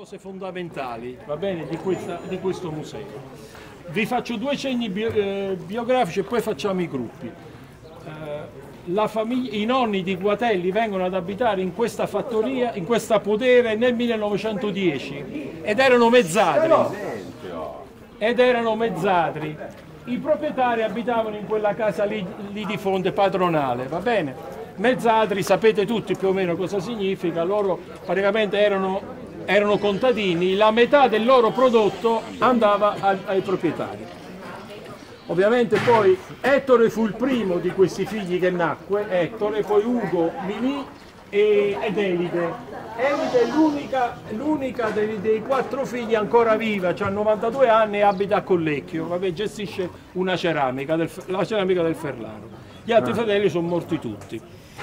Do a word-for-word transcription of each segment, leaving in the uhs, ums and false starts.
cose fondamentali, va bene, di, questa, di questo museo. Vi faccio due cenni bio, eh, biografici e poi facciamo i gruppi. Eh, la famiglia, i nonni di Guatelli vengono ad abitare in questa fattoria, in questa podere nel millenovecentodieci ed erano mezzadri. Ed erano mezzadri. I proprietari abitavano in quella casa lì, lì di fronte, padronale, va bene? Mezzadri, sapete tutti più o meno cosa significa, loro praticamente erano, erano contadini, la metà del loro prodotto andava ai, ai proprietari. Ovviamente poi Ettore fu il primo di questi figli che nacque, Ettore, poi Ugo, Mimì e, ed Elide. Elide è l'unica, l'unica dei, dei quattro figli ancora viva, ha novantadue anni e abita a Collecchio, vabbè, gestisce una ceramica, del, la ceramica del Ferlaro. Gli altri ah. fratelli sono morti tutti.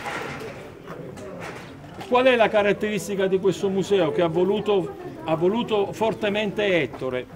Qual è la caratteristica di questo museo che ha voluto, ha voluto fortemente Ettore?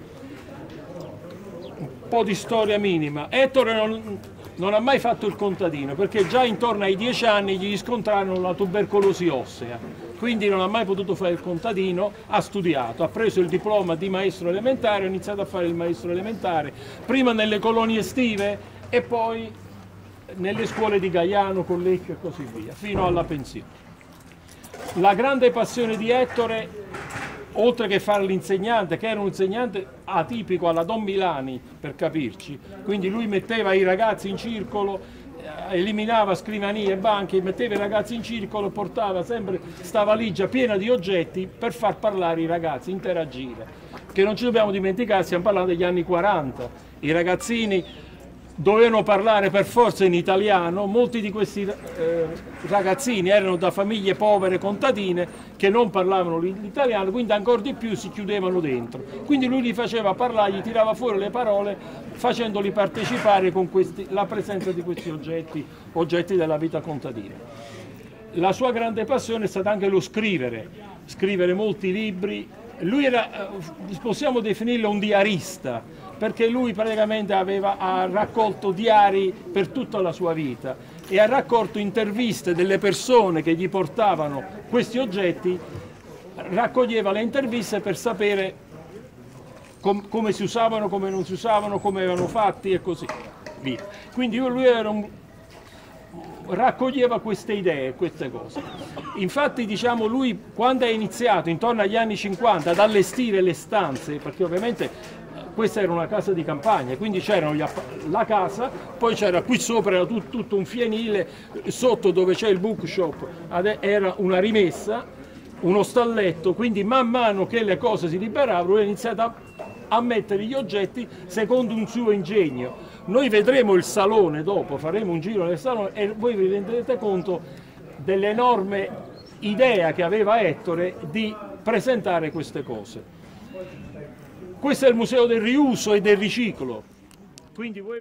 Un po' di storia minima. Ettore non, non ha mai fatto il contadino perché già intorno ai dieci anni gli scontrarono la tubercolosi ossea, quindi non ha mai potuto fare il contadino, ha studiato, ha preso il diploma di maestro elementare, ha iniziato a fare il maestro elementare, prima nelle colonie estive e poi nelle scuole di Gaiano, Collecchio e così via, fino alla pensione. La grande passione di Ettore, oltre che fare l'insegnante, che era un insegnante atipico alla Don Milani, per capirci, quindi lui metteva i ragazzi in circolo, eliminava scrivanie e banchi, metteva i ragazzi in circolo, portava sempre sta valigia piena di oggetti per far parlare i ragazzi, interagire. Che non ci dobbiamo dimenticare, stiamo parlando degli anni quaranta, i ragazzini dovevano parlare per forza in italiano, molti di questi eh, ragazzini erano da famiglie povere contadine che non parlavano l'italiano, quindi ancora di più si chiudevano dentro. Quindi lui li faceva parlare, gli tirava fuori le parole facendoli partecipare con questi, la presenza di questi oggetti, oggetti della vita contadina. La sua grande passione è stata anche lo scrivere, scrivere molti libri. Lui era, possiamo definirlo un diarista, perché lui praticamente aveva ha raccolto diari per tutta la sua vita e ha raccolto interviste delle persone che gli portavano questi oggetti, raccoglieva le interviste per sapere com come si usavano, come non si usavano, come erano fatti e così via. Quindi lui era un, raccoglieva queste idee, queste cose. Infatti, diciamo, lui quando è iniziato, intorno agli anni cinquanta, ad allestire le stanze, perché ovviamente questa era una casa di campagna, quindi c'era la casa, poi c'era qui sopra era tutto, tutto un fienile, sotto dove c'è il bookshop era una rimessa, uno stalletto, quindi man mano che le cose si liberavano lui ha iniziato a, a mettere gli oggetti secondo un suo ingegno. Noi vedremo il salone dopo, faremo un giro nel salone e voi vi renderete conto dell'enorme idea che aveva Ettore di presentare queste cose. Questo è il museo del riuso e del riciclo. Quindi voi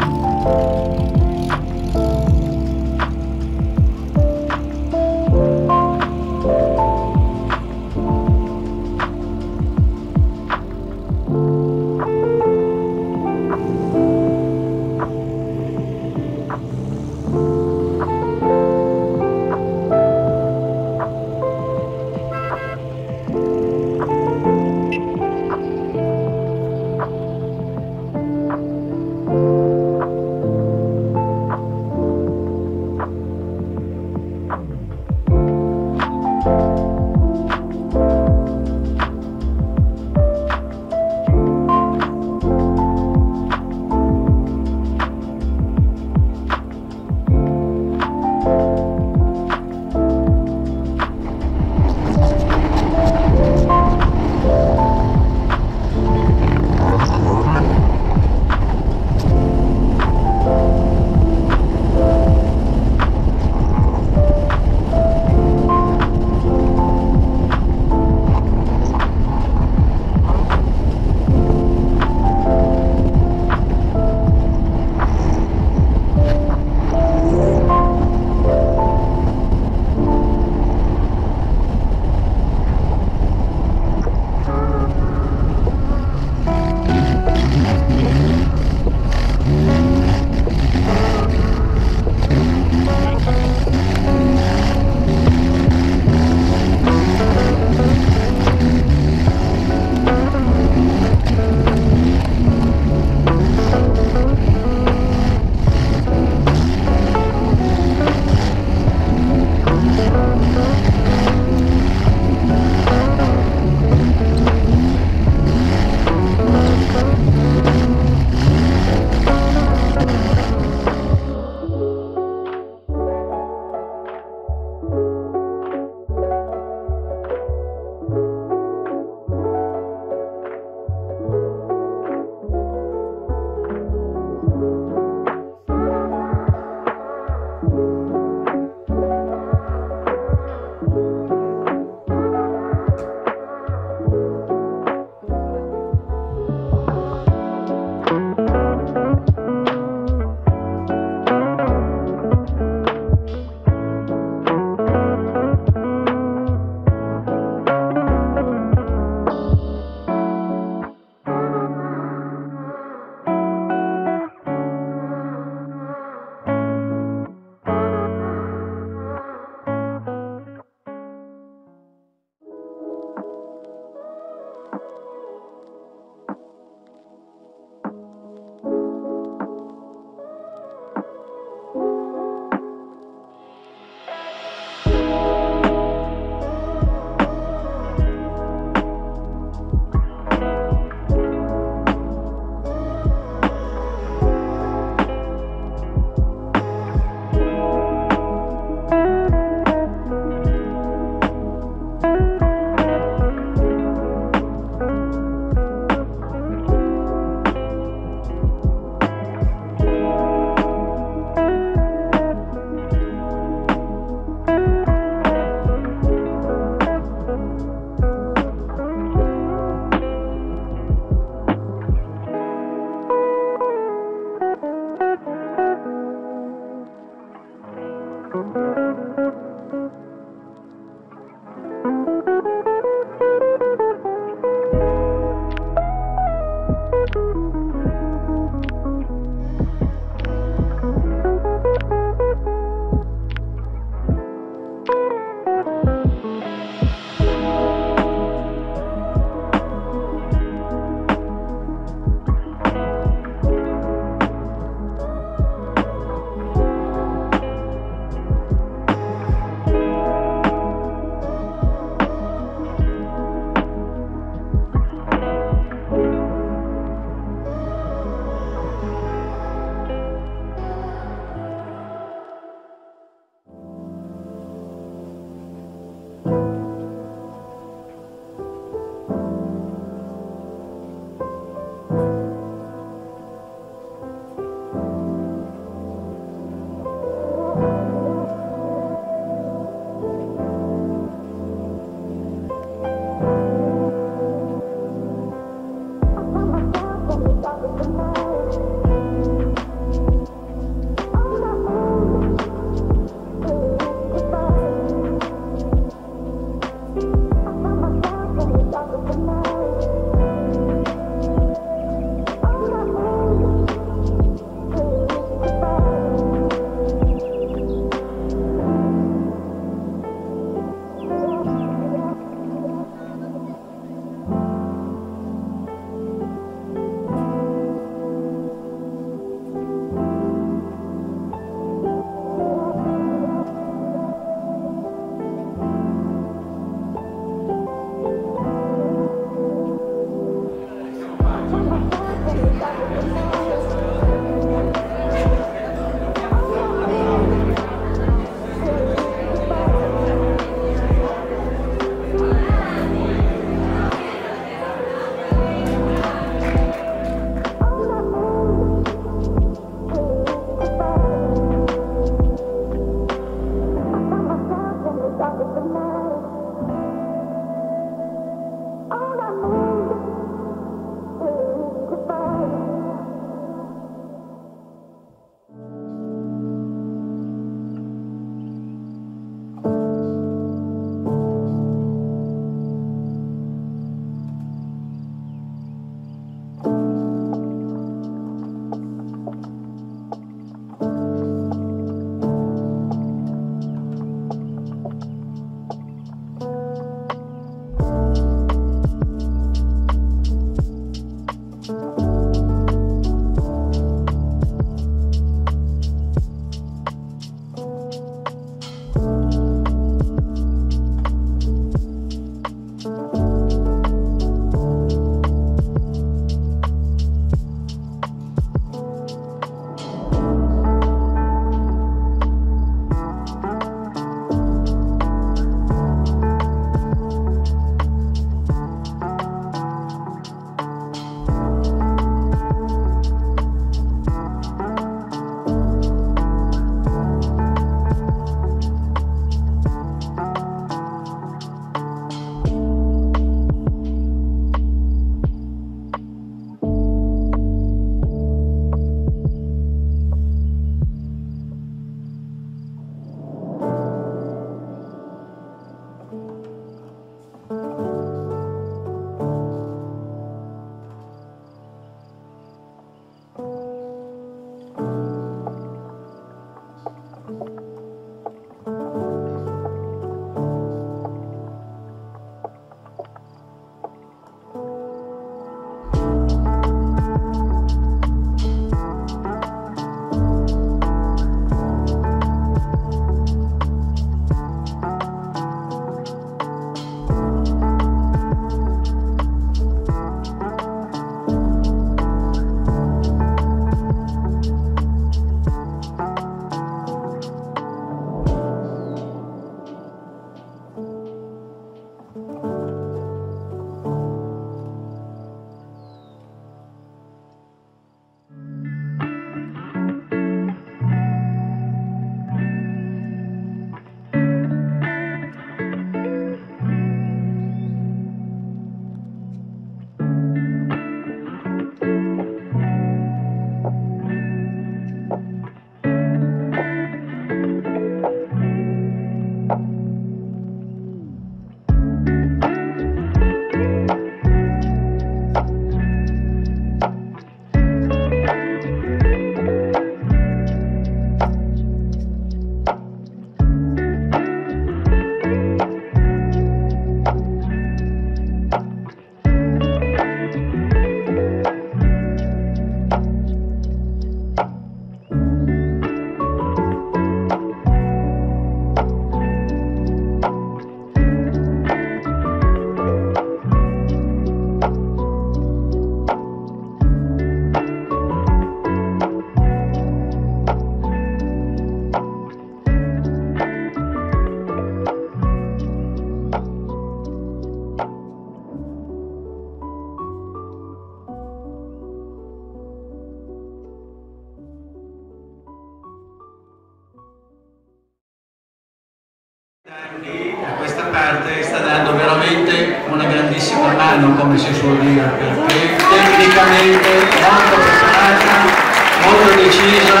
A questa parte sta dando veramente una grandissima mano, come si suol dire, perché tecnicamente molto preparata, molto decisa,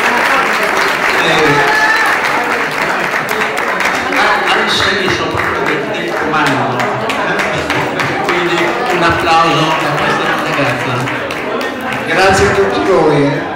eh, ha il senso proprio del, del comando, eh? Quindi un applauso a questa ragazza. Grazie a tutti voi.